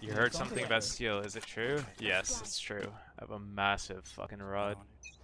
You heard something about steel, is it true? Yes, it's true. I have a massive fucking rod.